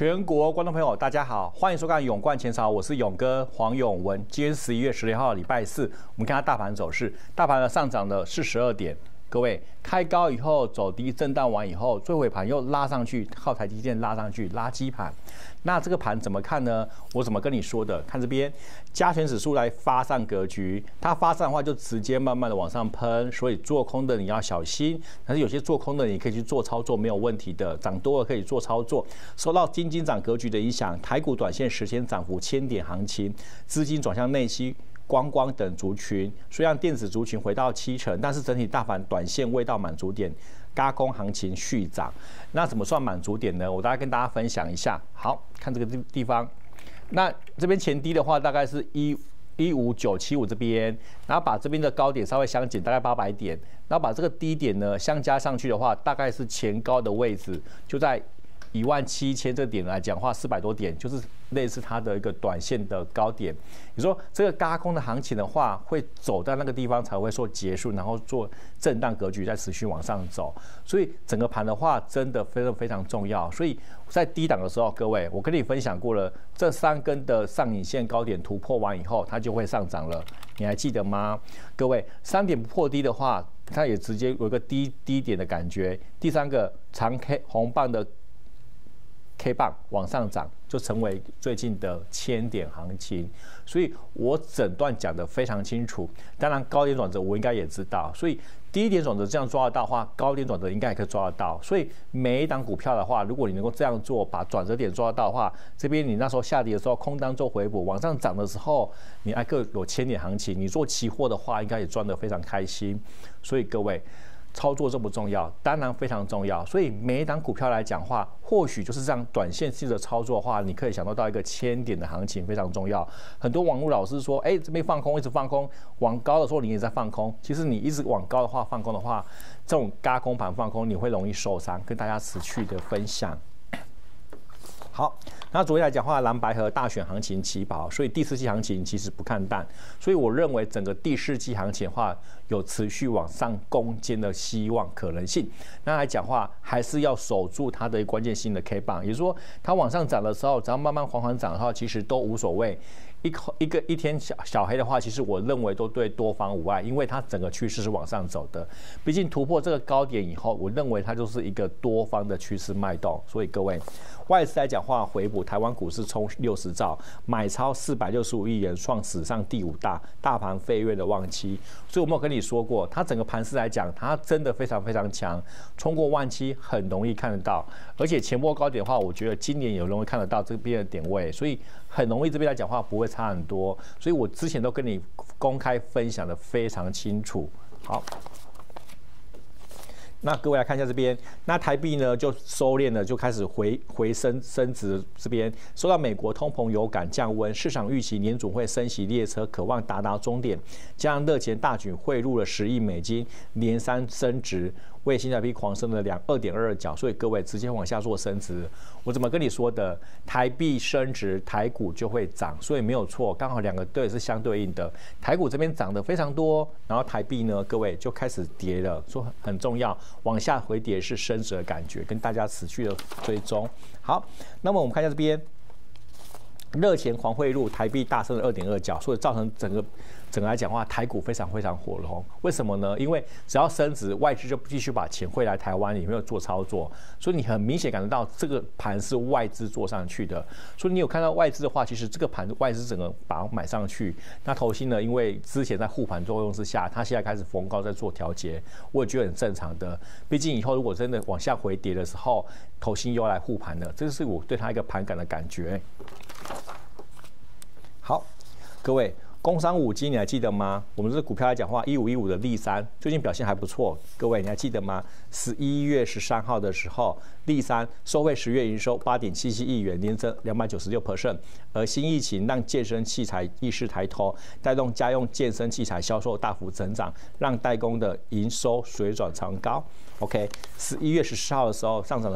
全国观众朋友，大家好，欢迎收看《勇冠前朝》，我是勇哥黄永文。今天11月16号，礼拜四，我们看下大盘走势。大盘呢上涨了42点，各位开高以后走低，震荡完以后，最尾盘又拉上去，靠台积电拉上去，拉基盘。那这个盘怎么看呢？我怎么跟你说的？看这边，加权指数来发散格局，它发散的话就直接慢慢的往上喷，所以做空的你要小心。但是有些做空的你可以去做操作，没有问题的，涨多了可以做操作。受到金涨格局的影响，台股短线10天涨幅1000点行情，资金转向内需、观光等族群。虽然电子族群回到70%，但是整体大盘短线未到满足点。軋空行情续涨，那怎么算满足点呢？我大概跟大家分享一下。好看这个地方，那这边前低的话大概是15975这边，然后把这边的高点稍微相减，大概800点，然后把这个低点呢相加上去的话，大概是前高的位置，就在17000这点来讲话，400多点，就是类似它的一个短线的高点。你说这个軋空的行情的话，会走到那个地方才会说结束，然后做震荡格局再持续往上走。所以整个盘的话，真的非常重要。所以在低档的时候，各位，我跟你分享过了，这3根的上影线高点突破完以后，它就会上涨了。你还记得吗？各位，3点不破低的话，它也直接有一个低点的感觉。第3个长 K 红棒的K 棒往上涨，就成为最近的1000点行情，所以我整段讲得非常清楚。当然高点转折我应该也知道，所以低点转折这样抓得到的话，高点转折应该也可以抓得到。所以每一档股票的话，如果你能够这样做，把转折点抓得到的话，这边你那时候下跌的时候空单做回补，往上涨的时候你还各有1000点行情，你做期货的话应该也赚得非常开心。所以各位，操作重不重要？当然非常重要。所以每一档股票来讲话，或许就是这样短线性的操作的话，你可以想到一个1000点的行情非常重要。很多网络老师说，这边放空，一直放空，往高的时候你也在放空。其实你一直往高的话放空的话，这种軋空盘放空你会容易受伤。跟大家持续的分享。好，那昨天来讲话，蓝白河大选行情起跑，所以第4季行情其实不看淡，所以我认为整个第4季行情的话，有持续往上攻坚的希望可能性。那来讲话，还是要守住它的关键性的 K 棒，也就是说，它往上涨的时候，只要慢慢缓缓涨的话，其实都无所谓。一天小黑的话，其实我认为都对多方无碍，因为它整个趋势是往上走的。毕竟突破这个高点以后，我认为它就是一个多方的趋势脉动。所以各位，外资来讲话回补，台湾股市冲60兆，买超465亿元，创史上第5大，大盘飞跃的旺期。所以我没有跟你说过，它整个盘势来讲，它真的非常强，冲过17000很容易看得到。而且前波高点的话，我觉得今年也容易看得到这边的点位，所以很容易这边来讲话不会差很多。所以我之前都跟你公开分享的非常清楚。好，那各位来看一下这边，那台币呢就收敛了，就开始回升值。这边受到美国通膨有感降温，市场预期联准会升息列车渴望达终点，加上热钱大举汇入了10亿美金，连3升值。为新台币狂升了2.22角，所以各位直接往下做升值。我怎么跟你说的？台币升值，台股就会涨，所以没有错，刚好2个对是相对应的。台股这边涨得非常多，然后台币呢，各位就开始跌了，说很重要，往下回跌是升值的感觉，跟大家持续的追踪。好，那么我们看一下这边。热钱狂汇入，台币大升了2.2角，所以造成整个来讲话，台股非常火红。为什么呢？因为只要升值，外资就继续把钱汇来台湾，你没有做操作，所以你很明显感觉到这个盘是外资做上去的。所以你有看到外资的话，其实这个盘外资整个把它买上去。那投信呢，因为之前在护盘作用之下，它现在开始逢高在做调节，我也觉得很正常的。毕竟以后如果真的往下回跌的时候，投信又来护盘了，这是我对它一个盘感的感觉。好，各位，工商五金你还记得吗？我们这股票来讲话，1515的力山最近表现还不错，各位你还记得吗？11月13号的时候，力山收汇10月营收8.77亿元，年增296%。而新疫情让健身器材意识抬头，带动家用健身器材销售大幅成长，让代工的营收水准长高。OK， 11月14号的时候上涨了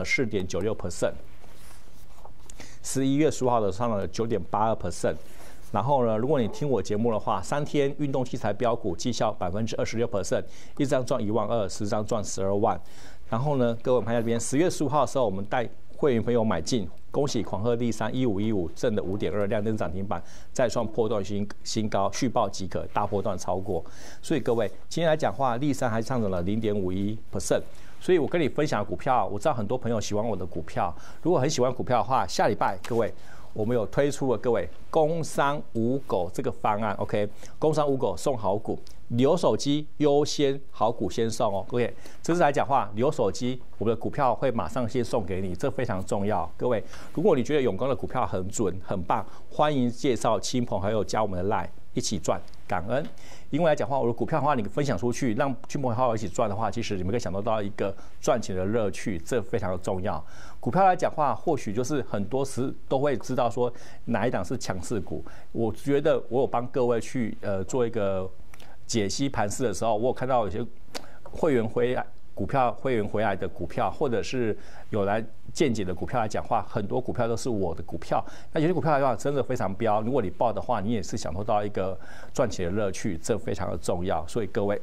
4.96%。11月15号的上涨了9.82%。然后呢，如果你听我节目的话，3天运动器材标股绩效26%，一张赚12000，10张赚12万。然后呢，各位我们看一下这边，10月15号的时候，我们带会员朋友买进，恭喜狂贺力山1515正的5.2亮灯涨停板，再创波段新高，续报即可，大波段超过。所以各位今天来讲话，力山还上涨了0.51%。所以我跟你分享的股票，我知道很多朋友喜欢我的股票，如果很喜欢股票的话，下礼拜各位。我们有推出了各位工商五狗这个方案 ，OK， 工商五狗送好股，留手机优先好股先送哦，各位，这次来讲话，留手机，我们的股票会马上先送给你，这非常重要。各位，如果你觉得永光的股票很准很棒，欢迎介绍亲朋好友加我们的 LINE 一起赚，感恩。因为来讲话，我的股票的话，你分享出去，让亲朋好友一起赚的话，其实你们可以享受到一个赚钱的乐趣，这非常的重要。股票来讲话，或许就是很多时都会知道说哪一档是强势股。我觉得我有帮各位去做一个解析盘势的时候，我有看到有些会员回来的股票，或者是有来见解的股票来讲话，很多股票都是我的股票。那有些股票来讲真的非常标，如果你报的话，你也是享受到一个赚钱的乐趣，这非常的重要。所以各位。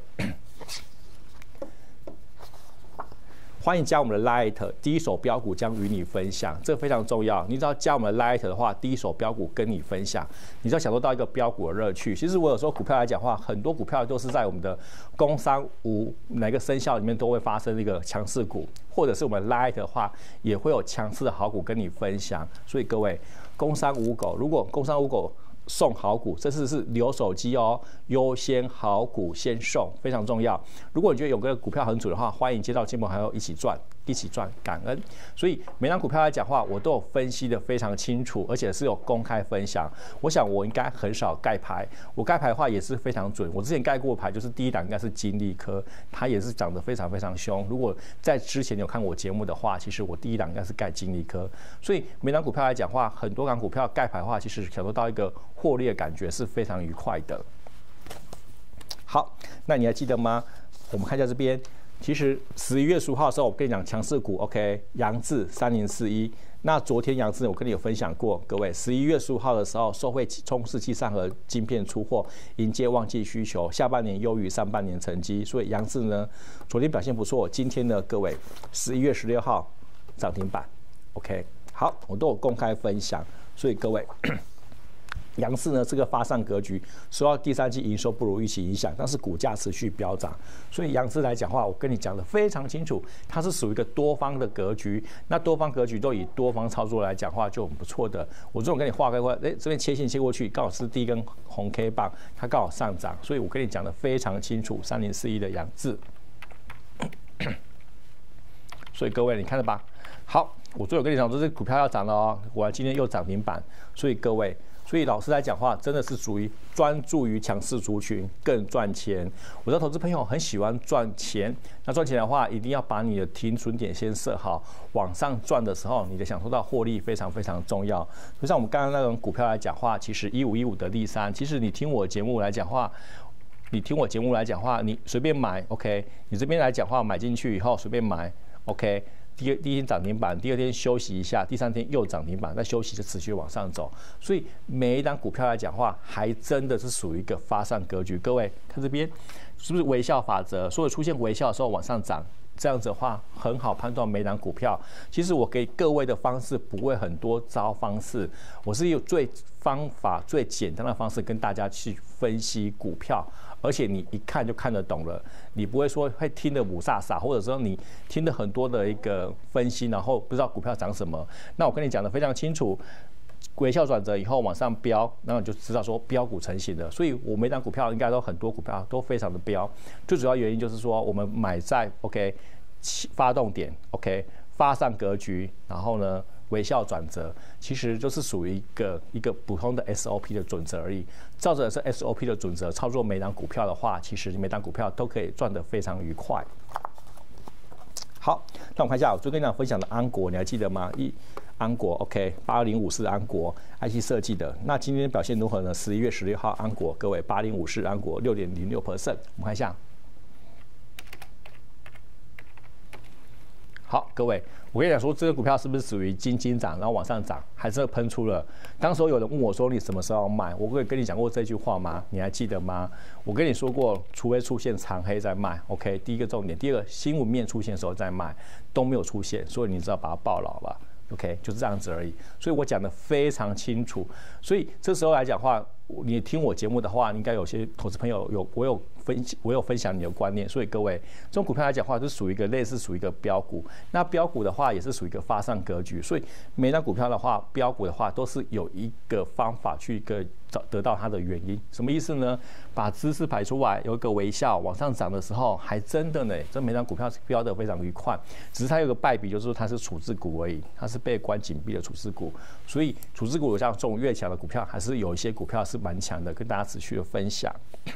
欢迎加我们的 Light， 第一手标股将与你分享，这非常重要。你只要加我们的 Light 的话，第一手标股跟你分享，你只要享受到一个标股的乐趣。其实我有时候股票来讲话，很多股票都是在我们的工商五哪个生肖里面都会发生一个强势股，或者是我们 Light 的话，也会有强势的好股跟你分享。所以各位，工商五狗，如果工商五狗送好股，这次是留手机哦，优先好股先送，非常重要。如果你觉得有个股票很准的话，欢迎接到亲朋好友一起赚，感恩。所以每张股票来讲话，我都有分析的非常清楚，而且是有公开分享。我想我应该很少盖牌，我盖牌的话也是非常准。我之前盖过牌，就是第一档应该是金利科，它也是涨得非常非常凶。如果在之前有看我节目的话，其实我第一档应该是盖金利科。所以每张股票来讲话，很多档股票盖牌的话，其实享受到一个获利的感觉是非常愉快的。好，那你还记得吗？我们看一下这边，其实11月15号的时候，我跟你讲强势股 ，OK， 扬智3041。那昨天扬智我跟你有分享过，各位11月15号的时候，受惠充实器上和晶片出货，迎接旺季需求，下半年优于上半年成绩，所以扬智呢，昨天表现不错，今天呢，各位11月16号涨停板 ，OK， 好，我都有公开分享，所以各位。扬智呢，这个发散格局受到第三季营收不如预期影响，但是股价持续飙涨，所以扬智来讲话，我跟你讲的非常清楚，它是属于一个多方的格局。那多方格局都以多方操作来讲话就很不错的。我这种跟你画个，这边切线切过去，刚好是第一根红 K 棒，它刚好上涨，所以我跟你讲的非常清楚，3041的扬智。所以各位你看了吧？好，我最后跟你讲说这股票要涨了哦，果然今天又涨停板，所以各位。所以老师来讲话，真的是属于专注于强势族群更赚钱。我知道投资朋友很喜欢赚钱，那赚钱的话，一定要把你的停损点先设好，往上赚的时候，你的享受到获利非常非常重要。就像我们刚刚那种股票来讲话，其实1515的力山，其实你听我节目来讲话。你随便买 ，OK？ 你这边来讲话，买进去以后随便买 ，OK？第一天涨停板，第二天休息一下，第三天又涨停板，再休息就持续往上走。所以每一档股票来讲话，还真的是属于一个发散格局。各位看这边是不是微笑法则？所以出现微笑的时候往上涨，这样子的话很好判断每档股票。其实我给各位的方式不会很多招方式，我是有方法最简单的方式跟大家去分析股票。而且你一看就看得懂了，你不会说会听得五煞煞，或者说你听了很多的一个分析，然后不知道股票涨什么。那我跟你讲的非常清楚，微笑转折以后往上飙，然后你就知道说标股成型了。所以我每档股票应该都很多股票都非常的飙，最主要原因就是说我们买在 OK 发动点 OK 发散格局，然后呢。微笑转折其实就是属于一个普通的 SOP 的准则而已。照着是 SOP 的准则操作每档股票的话，其实每档股票都可以赚得非常愉快。好，那我们看一下我最跟你分享的安国，你还记得吗？安国 OK，8054安国 IC 设计的。那今天表现如何呢？11月16号安国，各位8054安国6.06%，我们看一下。好，各位，我跟你讲说，这个股票是不是属于金涨，然后往上涨，还是喷出了？当时有人问我说，你什么时候要卖？我会跟你讲过这句话吗？你还记得吗？我跟你说过，除非出现长黑再卖 ，OK。第一个重点，第二个新闻面出现的时候再卖，都没有出现，所以你知道把它爆了吧 OK， 就是这样子而已。所以我讲的非常清楚。所以这时候来讲的话，你听我节目的话，应该有些投资朋友我有分享你的观念。所以各位，这种股票来讲的话，是属于一个类似属于一个标股。那标股的话，也是属于一个发散格局。所以每张股票的话，标股的话，都是有一个方法去得到它的原因。什么意思呢？把姿势排出来，有一个微笑往上涨的时候，还真的呢，这每张股票是飙得非常愉快。只是它有个败笔，就是说它是处置股而已，它是被关紧闭的处置股。所以处置股像这种越强的股票，还是有一些股票是蛮强的，跟大家持续的分享。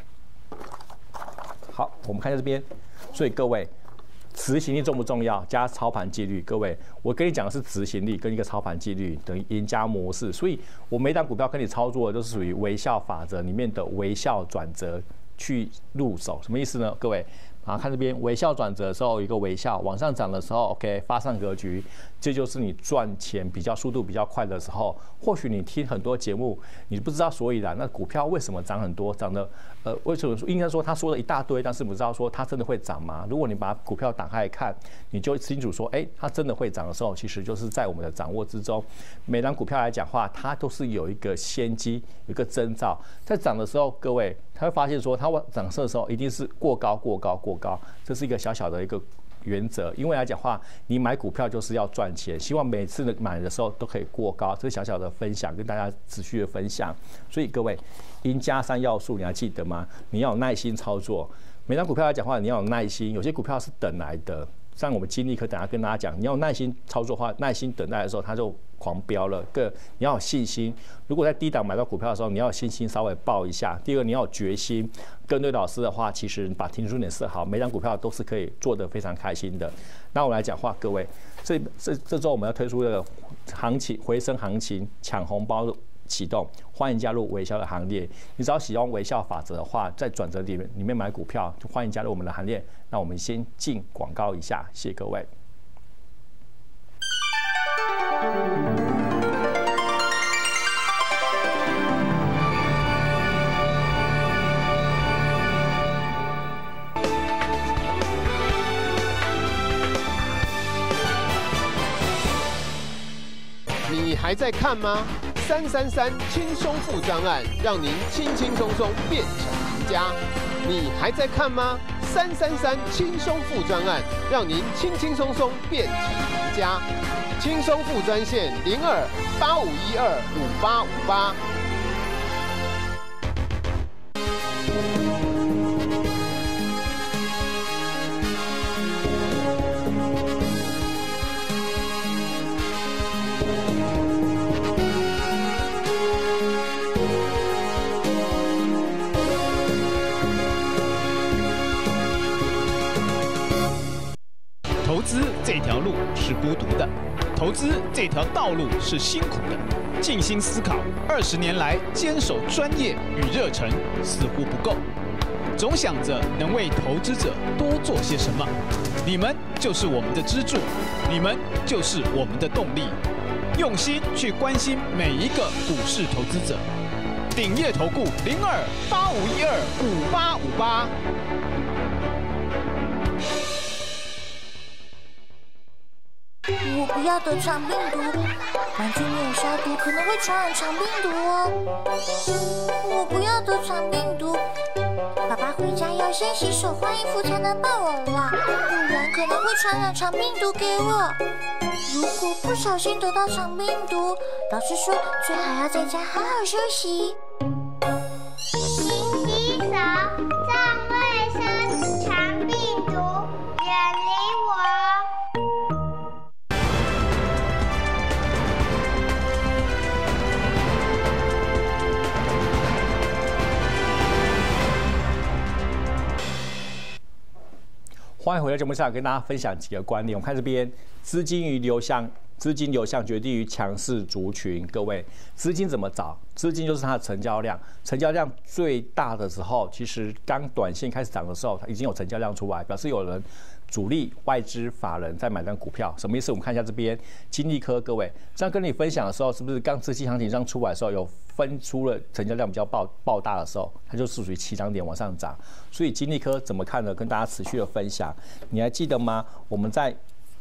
好，我们看这边。所以各位，执行力重不重要？加操盘纪律。各位，我跟你讲的是执行力跟一个操盘纪律等于赢家模式。所以我每档股票跟你操作的都是属于微笑法则里面的微笑转折去入手。什么意思呢？各位。看这边微笑转折的时候，有一个微笑往上涨的时候 ，OK， 发散格局，这就是你赚钱速度比较快的时候。或许你听很多节目，你不知道所以然，那股票为什么涨很多，涨的为什么应该说他说了一大堆，但是不知道说它真的会涨吗？如果你把股票打开来看，你就清楚说，它真的会涨的时候，其实就是在我们的掌握之中。每档股票来讲话，它都是有一个先机，有一个征兆，在涨的时候，各位他会发现说，它涨势的时候一定是过高，这是一个小小的一个原则。因为来讲话，你买股票就是要赚钱，希望每次买的时候都可以过高，这是小小的分享，跟大家持续的分享。所以各位，赢家3要素你还记得吗？你要有耐心操作，每张股票来讲话，你要有耐心，有些股票是等来的。像我们金立科等下跟大家讲，你要有耐心操作的话，耐心等待的时候，它就狂飙了。你要有信心。如果在低档买到股票的时候，你要有信心稍微抱一下。第二个，你要有决心。跟对老师的话，其实把停损点设好，每张股票都是可以做得非常开心的。那我来讲话，各位，这周我们要推出的回升行情抢红包启动，欢迎加入微笑的行列。你只要使用微笑法则的话，在转折里面买股票，就欢迎加入我们的行列。那我们先进广告一下，谢谢各位。 你还在看吗？333轻松付专案，让您轻轻松松变成赢家。你还在看吗？333轻松付专案，让您轻轻松松变成赢家。轻松付专线02-8512-5858。 投资这条路是孤独的，投资这条道路是辛苦的。静心思考，20年来坚守专业与热忱似乎不够，总想着能为投资者多做些什么。你们就是我们的支柱，你们就是我们的动力。用心去关心每一个股市投资者。鼎业投顾02-8512-5858。 我不要得肠病毒，环境没有消毒，可能会传染肠病毒哦。我不要得肠病毒，爸爸回家要先洗手换衣服才能抱我啦，不然可能会传染肠病毒给我。如果不小心得到肠病毒，老师说最好要在家好好休息。 勤洗手，站卫生，肠病毒远离我。 欢迎回到节目上，跟大家分享几个观点。我们看这边，资金流向决定于强势族群。各位，资金怎么找？资金就是它的成交量，成交量最大的时候，其实刚短线开始涨的时候，它已经有成交量出来，表示有人主力、外资、法人在买单股票。什么意思？我们看一下这边金立科，各位，这样跟你分享的时候，是不是刚资金行情上出来的时候有分出了成交量比较爆大的时候，它就是属于起涨点往上涨。所以金立科怎么看呢？跟大家持续的分享。你还记得吗？我们在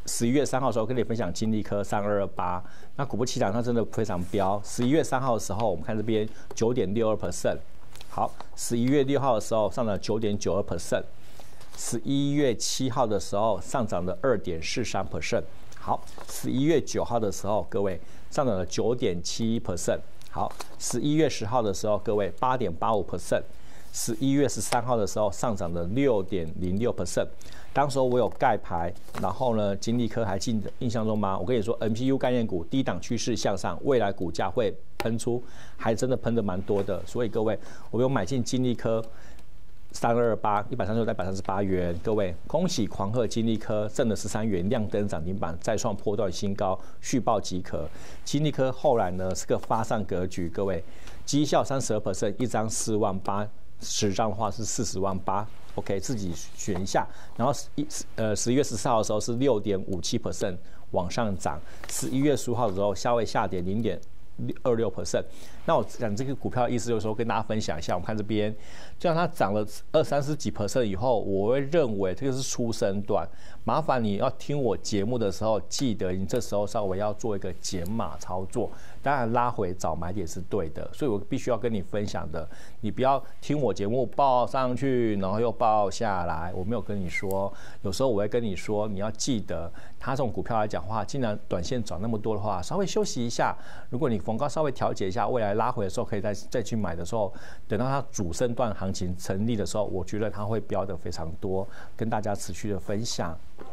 11月3号的时候跟你分享金利科3228，那果不其然，它真的非常飙。11月3号的时候，我们看这边9.62%，好，11月6号的时候上涨9.92%。11月7号的时候上涨了2.43%，好，11月9号的时候，各位上涨了9.71%，好，11月10号的时候，各位8.85%，11月13号的时候上涨了6.06%。当时候我有盖牌，然后呢，金利科还印象中吗？我跟你说 ，MCU 概念股低档趋势向上，未来股价会喷出，还真的喷的蛮多的。所以各位，我有买进金利科。328136在138元，各位恭喜狂贺金利科挣了13元，亮灯涨停板，再创波段新高，续报即可。金利科后来呢是个发散格局，各位绩效32%，一张4万8， 10张的话是40万8。OK， 自己选一下。然后11月14号的时候是6.57% 往上涨，11月15号的时候稍微下跌0.26%。那我讲这个股票的意思就是说，跟大家分享一下。我们看这边，就像它涨了20-30几%以后，我会认为这个是初升段。麻烦你要听我节目的时候，记得你这时候稍微要做一个减码操作。当然拉回找买点是对的，所以我必须要跟你分享的。你不要听我节目报上去，然后又报下来。我没有跟你说，有时候我会跟你说，你要记得，它这种股票来讲的话，既然短线涨那么多的话，稍微休息一下。如果你逢高稍微调节一下，未来拉回的时候可以再去买的时候，等到它主升段行情成立的时候，我觉得它会飙得非常多，跟大家持续的分享。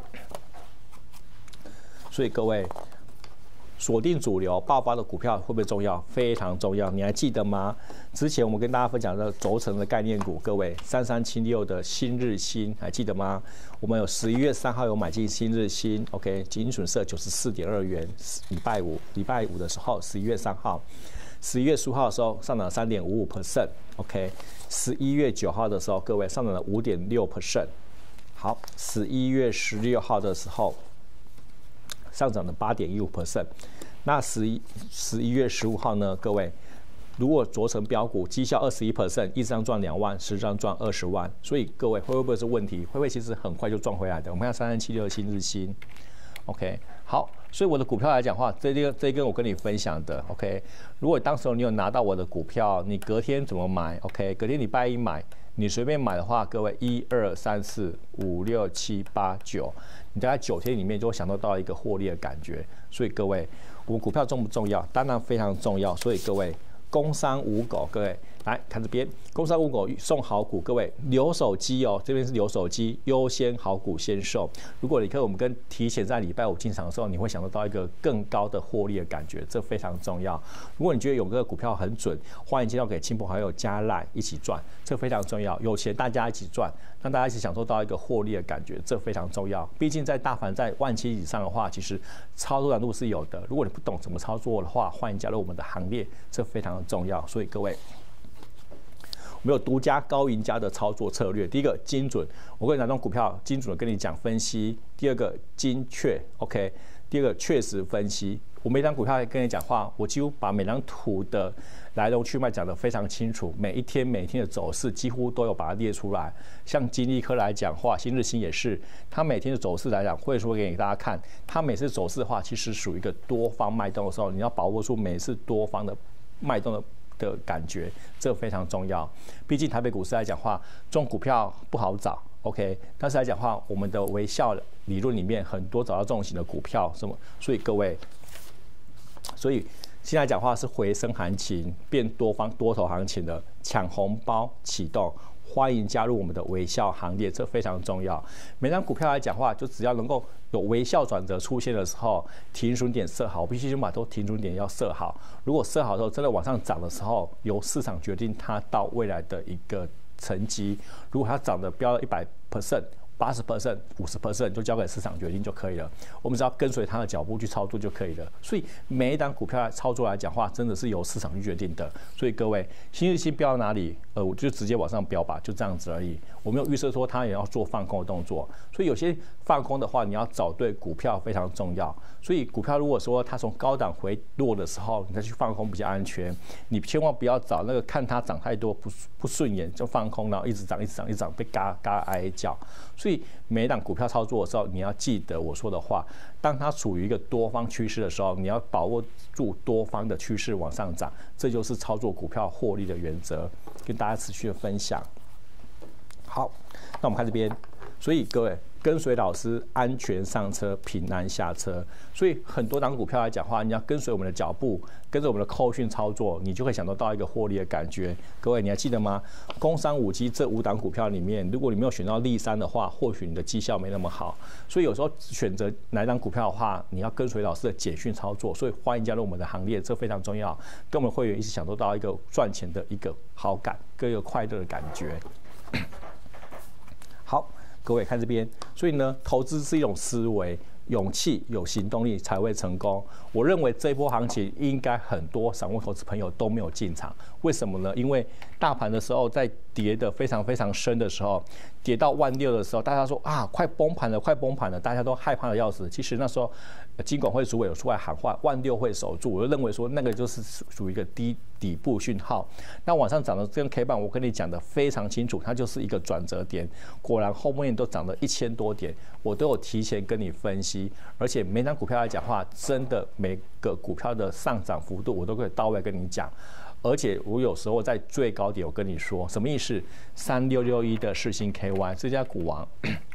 所以各位，锁定主流爆发的股票会不会重要？非常重要。你还记得吗？之前我们跟大家分享的轴承的概念股，各位3376的新日新还记得吗？我们有11月3号有买进新日新 ，OK， 金准社94.2元，礼拜五的时候，11月3号，11月15号的时候上涨3.55%，OK， 11月9号的时候，各位上涨了5.6%，好，11月16号的时候。上涨了8.15%，那11月15号呢？各位，如果轴承标股绩效21%，一张赚2万，10张赚20万，所以各位会不会是问题？会不会其实很快就赚回来的？我们看3376新日新 ，OK， 好，所以我的股票来讲的话，这一根我跟你分享的 ，OK， 如果当时你有拿到我的股票，你隔天怎么买 ？OK， 隔天礼拜一买。你随便买的话，各位1、2、3、4、5、6、7、8、9，你大概9天里面就会享受到一个获利的感觉。所以各位，我们股票重不重要？当然非常重要。所以各位，工商五狗，各位来看这边，工商五狗送好股，各位留手机哦，这边是留手机，优先好股先售。如果你看我们跟提前在礼拜五进场的时候，你会享受到一个更高的获利的感觉，这非常重要。如果你觉得勇哥的股票很准，欢迎介绍给亲朋好友加赖一起赚，这非常重要。有钱大家一起赚，让大家一起享受到一个获利的感觉，这非常重要。毕竟在大盘在17000以上的话，其实操作难度是有的。如果你不懂怎么操作的话，欢迎加入我们的行列，这非常的重要。所以各位。我们有独家高赢家的操作策略。第一个精准，我跟你哪种股票精准的跟你讲分析。第二个精确 ，OK。第二个确实分析。我每张股票跟你讲话，我几乎把每张图的来龙去脉讲得非常清楚，每一天的走势几乎都有把它列出来。像金利科来讲话，新日新也是，它每天的走势来讲会说给大家看。它每次走势的话，其实属于一个多方脉动的时候，你要把握住每次多方的脉动的感觉，这非常重要。毕竟台北股市来讲话，这种股票不好找 ，OK。但是来讲话，我们的微笑理论里面很多找到这种型的股票，什么？所以各位，现在讲话是回升行情，变多头行情的抢红包启动。欢迎加入我们的微笑行列，这非常重要。每张股票来讲话，就只要能够有微笑转折出现的时候，停损点设好，我必须先把停损点要设好。如果设好之后，真的往上涨的时候，由市场决定它到未来的一个成绩。如果它涨得飙了100%、80%、50%，就交给市场决定就可以了。我们只要跟随它的脚步去操作就可以了。所以每一档股票操作来讲话，真的是由市场去决定的。所以各位，新日新飙到哪里，我就直接往上飙吧，就这样子而已。我没有预设说它也要做放空的动作。所以有些放空的话，你要找对股票非常重要。所以股票如果说它从高档回落的时候，你再去放空比较安全。你千万不要找那个看它涨太多不顺眼就放空，然后一直涨被嘎哀叫。 所以每一档股票操作的时候，你要记得我说的话，当它处于一个多方趋势的时候，你要把握住多方的趋势往上涨，这就是操作股票获利的原则，跟大家持续的分享。好，那我们看这边，所以各位跟随老师，安全上车，平安下车。所以很多档股票来讲的话，你要跟随我们的脚步，跟着我们的扣讯操作，你就会享受到一个获利的感觉。各位，你还记得吗？工商5G这5档股票里面，如果你没有选到利3的话，或许你的绩效没那么好。所以有时候选择哪一档股票的话，你要跟随老师的简讯操作。所以欢迎加入我们的行列，这非常重要。跟我们会员一起享受到一个赚钱的一个好感，跟一个快乐的感觉。好，各位看这边，所以呢，投资是一种思维，勇气、有行动力才会成功。我认为这一波行情应该很多散户投资朋友都没有进场，为什么呢？因为大盘的时候在跌得非常非常深的时候，跌到16000的时候，大家说啊，快崩盘了，快崩盘了，大家都害怕的要死。其实那时候金管会主委有出来喊话，16000会守住，我就认为说那个就是属于一个底部讯号。那往上涨的这根 K 棒，我跟你讲的非常清楚，它就是一个转折点。果然后面都涨了1000多点，我都有提前跟你分析。而且每档股票来讲话，真的每个股票的上涨幅度，我都可以到位跟你讲。而且我有时候在最高点，我跟你说什么意思？3661的世芯 KY 这家股王。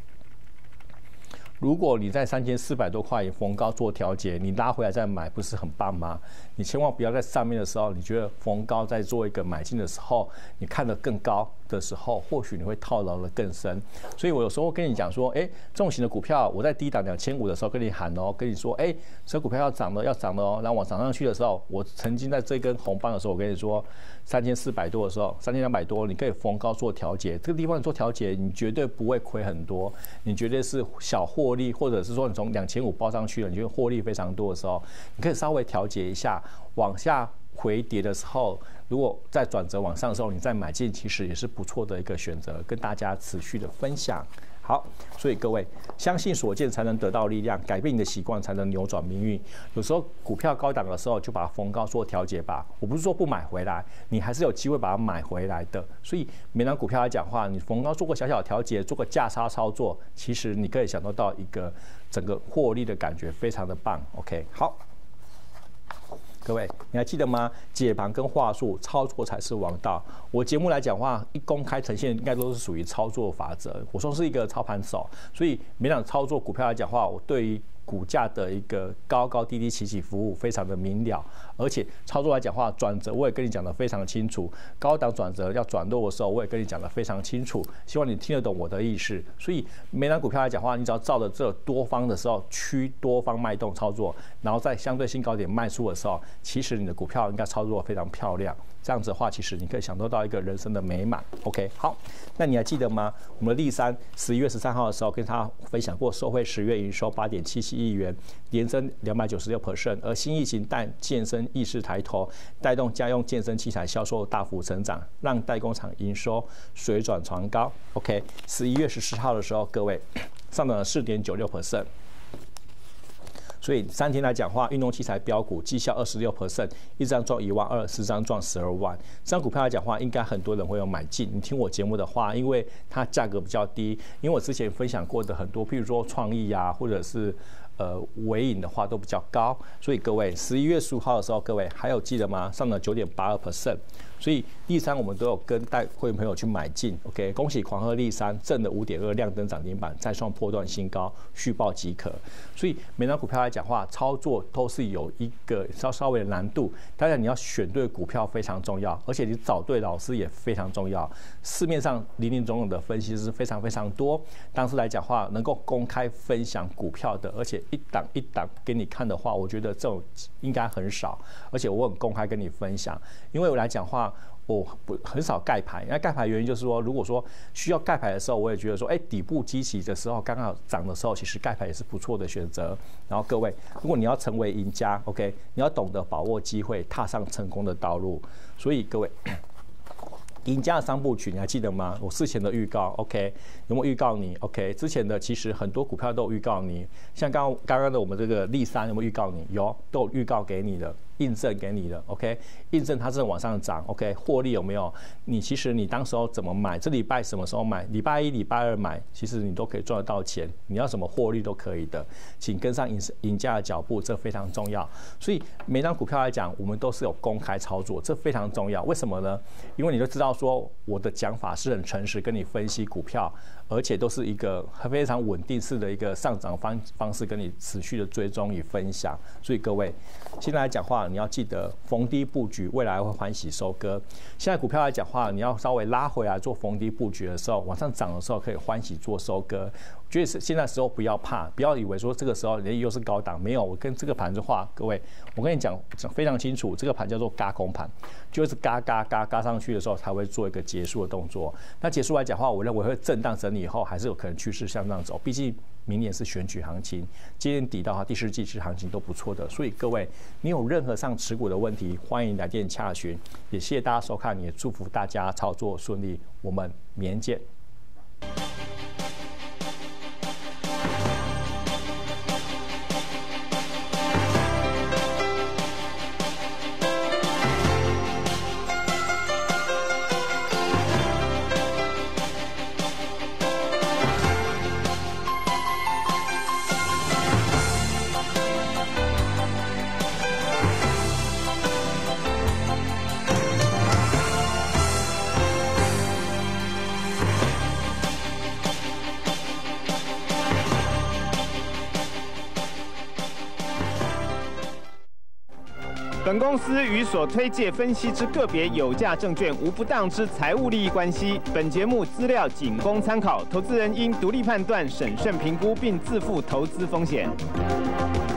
如果你在3400多块逢高做调节，你拉回来再买，不是很棒吗？你千万不要在上面的时候，你觉得逢高在做一个买进的时候，你看得更高的时候，或许你会套牢得更深。所以我有时候跟你讲说，这种型的股票，我在低档2500的时候跟你喊哦，跟你说，这股票要涨了，要涨了哦。然后往涨上去的时候，我曾经在这根红棒的时候，我跟你说，3400多的时候，3200多，你可以逢高做调节。这个地方你做调节，你绝对不会亏很多，你绝对是小获利，或者是说你从2500包上去了，你觉得获利非常多的时候，你可以稍微调节一下，往下回跌的时候，如果在转折往上的时候，你再买进，其实也是不错的一个选择，跟大家持续的分享。好，所以各位相信所见才能得到力量，改变你的习惯才能扭转命运。有时候股票高档的时候，就把它逢高做调节吧。我不是说不买回来，你还是有机会把它买回来的。所以每档股票来讲话，你逢高做个小小调节，做个价差操作，其实你可以享受到一个整个获利的感觉，非常的棒。OK， 好。各位，你还记得吗？解盘跟话术，操作才是王道。我节目来讲话，一公开呈现，应该都是属于操作法则。我说是一个操盘手，所以每档操作股票来讲话，我对于股价的一个高高低低起起伏伏非常的明了，而且操作来讲话，转折我也跟你讲的非常清楚，高档转折要转弱的时候，我也跟你讲的非常清楚，希望你听得懂我的意思。所以每档股票来讲话，你只要照着这多方的时候趋多方脉动操作，然后在相对性高点卖出的时候，其实你的股票应该操作非常漂亮。这样子的话，其实你可以享受到一个人生的美满。OK， 好，那你还记得吗？我们的利3 11月13号的时候跟他分享过，受惠10月营收8.77亿元，年增296%，而新疫情但健身意识抬头，带动家用健身器材销售大幅成长，让代工厂营收水准传高。OK， 11月14号的时候，各位上涨了4.96%。所以3天来讲话，运动器材标股绩效26%，一张赚12000，10张赚12万。这张股票来讲话，应该很多人会有买进。你听我节目的话，因为它价格比较低，因为我之前分享过的很多，譬如说创意啊，或者是微影的话都比较高。所以各位11月15号的时候，各位还有记得吗？上了9.82%。所以利3我们都有跟带会员朋友去买进 ，OK， 恭喜狂贺利3正的5.2亮灯涨停板，再创波段新高，续报即可。所以每张股票来讲话，操作都是有一个稍微的难度，当然你要选对股票非常重要，而且你找对老师也非常重要。市面上林林总总的分析师非常非常多，当时来讲话能够公开分享股票的，而且一档一档给你看的话，我觉得这种应该很少，而且我很公开跟你分享，因为我来讲话。我很少盖牌，那盖牌原因就是说，如果说需要盖牌的时候，我也觉得说，底部基期的时候刚好涨的时候，其实盖牌也是不错的选择。然后各位，如果你要成为赢家 ，OK， 你要懂得把握机会，踏上成功的道路。所以各位，赢家的3部曲你还记得吗？我事前的预告 ，OK， 有没有预告你 ？OK， 之前的其实很多股票都有预告你，像刚刚的我们这个利3有没有预告你？有，都有预告给你的。 印证给你的 ，OK， 印证它是往上涨 ，OK， 获利有没有？其实你当时候怎么买，这礼拜什么时候买，礼拜一、礼拜二买，其实你都可以赚得到钱，你要什么获利都可以的，请跟上赢家的脚步，这非常重要。所以每张股票来讲，我们都是有公开操作，这非常重要。为什么呢？因为你都知道说我的讲法是很诚实，跟你分析股票，而且都是一个非常稳定式的一个上涨方式，跟你持续的追踪与分享。所以各位，现在来讲话，你要记得逢低布局，未来会欢喜收割。现在股票来讲话，你要稍微拉回来做逢低布局的时候，往上涨的时候可以欢喜做收割。我觉得现在时候不要怕，不要以为说这个时候人又是高档，没有。我跟这个盘的话，各位，我跟你讲非常清楚，这个盘叫做轧空盘，就是嘎上去的时候才会做一个结束的动作。那结束来讲话，我认为会震荡整理以后，还是有可能趋势向上走。毕竟明年是选举行情，今年底到第四季行情都不错的。所以各位，你有任何上持股的问题，欢迎来电洽询。也谢谢大家收看，也祝福大家操作顺利。我们明天见。 本公司与所推介分析之个别有价证券无不当之财务利益关系。本节目资料仅供参考，投资人应独立判断、审慎评估，并自负投资风险。